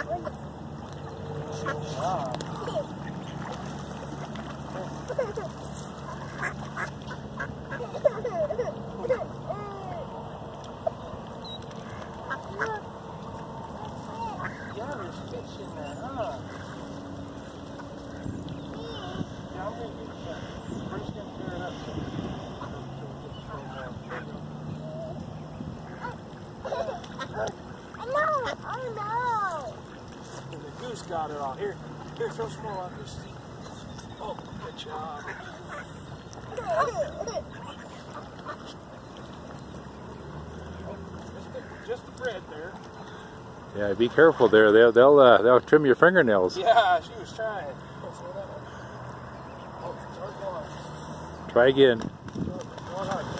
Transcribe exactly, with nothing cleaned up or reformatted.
Yeah, there's fish in there, huh? Yeah, I'm gonna get that. Bruce gonna tear it up. I know, I know. And the goose got it all. Here, here, throw some more on this. Oh, good job. Just the thread there. Yeah, be careful there. They'll they'll uh, they'll trim your fingernails. Yeah, she was trying. Oh, start going. Try again. Go on.